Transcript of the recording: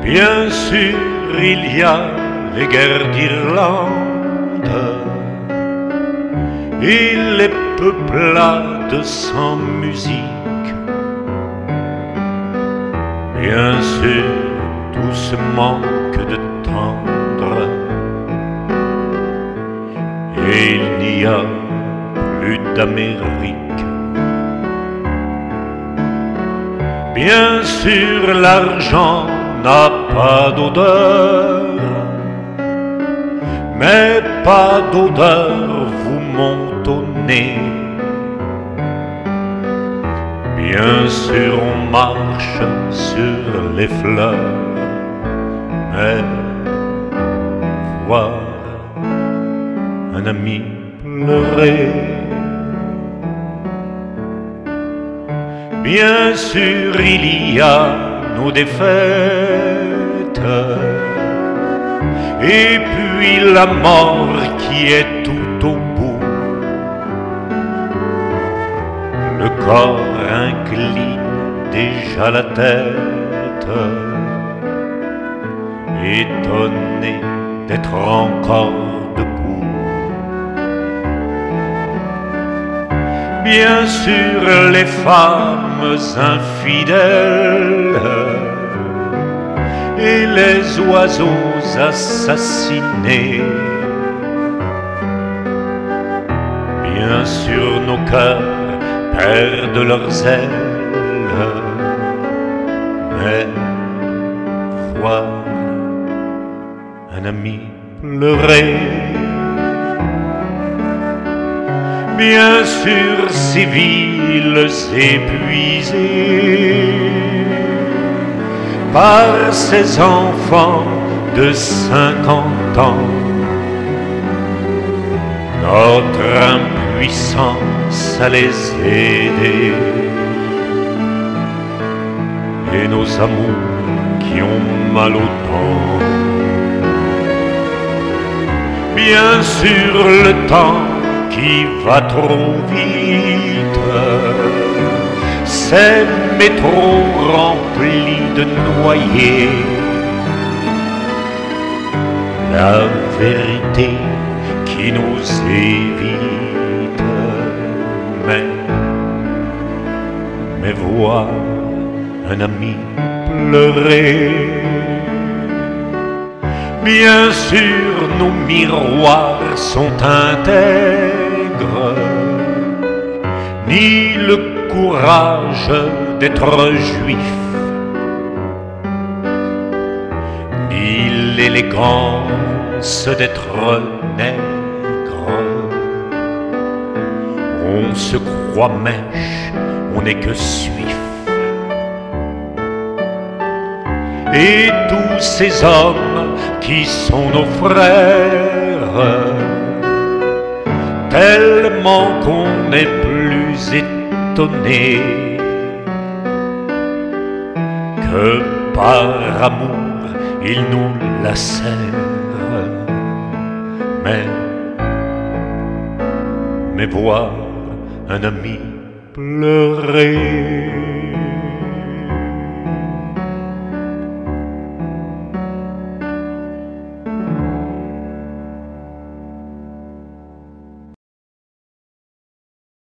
Bien sûr, il y a les guerres d'Irlande et les peuplades sans musique. Bien sûr, tout ce manque de tendre, et il n'y a plus d'Amérique. Bien sûr, l'argent n'a pas d'odeur, mais pas d'odeur vous monte au nez. Bien sûr, on marche sur les fleurs, mais voir un ami pleurer. Bien sûr, il y a nos défaites, et puis la mort qui est tout au bout. Le corps incline déjà la tête, étonné d'être encore debout. Bien sûr, les femmes infidèles et les oiseaux assassinés. Bien sûr, nos cœurs perdent leurs ailes, mais voir un ami pleurer. Bien sûr, ces villes épuisées par ces enfants de 50 ans, notre impuissance à les aider, et nos amours qui ont mal au temps. Bien sûr, le temps qui va trop vite, ces métros remplis de noyés. La vérité qui nous évite, mais voir un ami pleurer. Bien sûr, nos miroirs sont intègres, ni le courage d'être juif, ni l'élégance d'être nègre. On se croit mèche, on n'est que suif. Et tous ces hommes qui sont nos frères, tellement qu'on n'est plus étonné que par amour ils nous lacèrent. Mais voir un ami pleurer.